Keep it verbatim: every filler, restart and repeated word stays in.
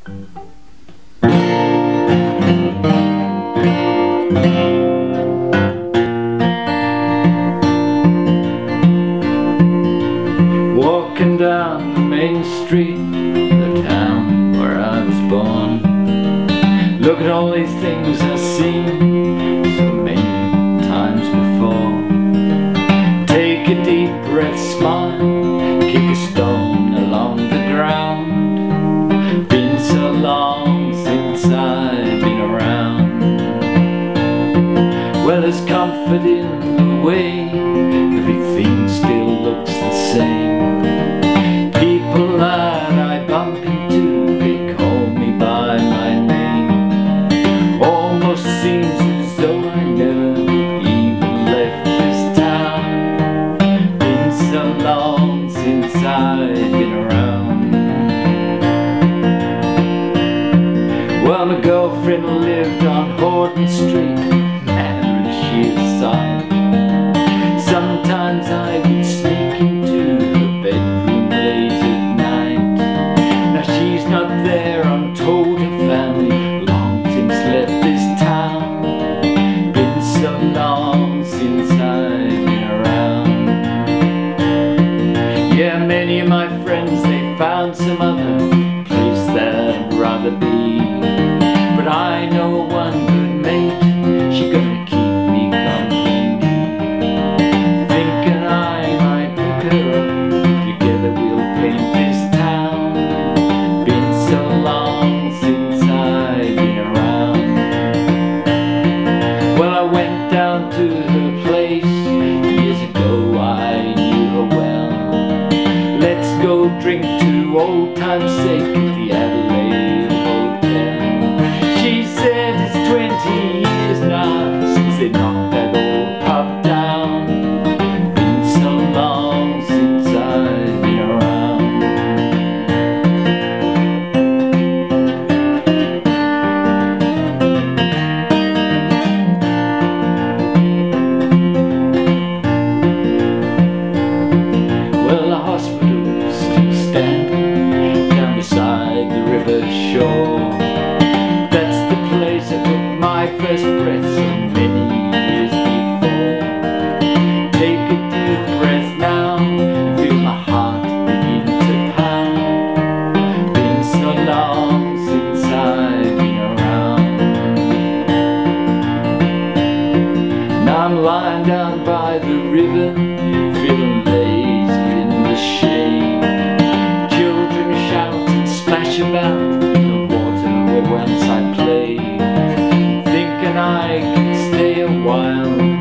Walking down the main street, the town where I was born. Look at all these things I've seen so many times before. Take a deep breath, smile, kick a stone along the ground. Been so long since I've been around. Well, there's comfort in the way everything still looks the same. People that I bump into, they call me by my name. Almost seems as though I never even left this town. Been so long since I've been around. Well, my girlfriend lived on Horton Street, and she is sight. Sometimes I would sneak into her bedroom late at night. Now she's not there, I'm told her family long since left this town. Been so long since I've been around. Yeah, many of my friends, they found some other place that I'd rather be. But I know one good mate, she gonna keep me company. Thinking I might pick her up, together we'll paint this town. Been so long since I've been around. Well, I went down to her place years ago, I knew her well. Let's go drink to old time's sake at the Adelaide Hotel. She said it's twenty years now since they knocked that old pub down. Been so long since I've been around. Well, the hospital's still standing down beside the river shore. That's the place I took my first breath so many years before. Take a deep breath now and feel my heart begin to pound. Been so long since I've been around. Now I'm lying down by the river, feeling lazy in the shade. Children shout and splash about in the water where once I played. Thinking I can stay a while,